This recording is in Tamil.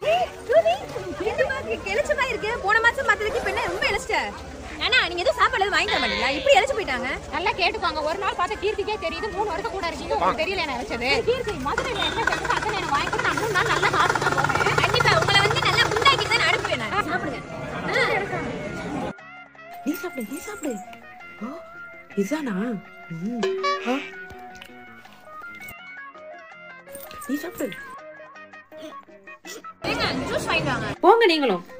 எலச்சமா இருக்கு. போன மாசம் பார்த்ததுக்கு பெண்ணே ரொம்ப எலச்ச. அண்ணா நீங்க எதுவும் சாப்பாடு வாங்கி தர மாட்டீங்களா? இப்படி எலச்சு போயிட்டாங்க. நல்லா கேட்டுக்கோங்க. ஒரு நாள் பார்த்த கீர்த்திக்கே தெரியுது. 3 வருஷம் கூட இருக்கீங்க. உங்களுக்கு தெரியல என்ன எலச்சது. கீர்த்தி முதல்ல என்ன செஞ்சு அத்தனை நான் வாங்கிட்டு நான் 3 நாள் நல்லா சாப்பிட்டு போறேன். கண்டிப்பா உங்களை வந்து நல்லா குண்டாக்கிட்டு தான் அனுப்புவேன் நான். சாப்பிடுங்க. நீ சாப்பிடு. ஓ இதானா? நீ சாப்பிடு. ஜூஸ் வாங்கிட்டு வாங்க. போங்க நீங்களும்.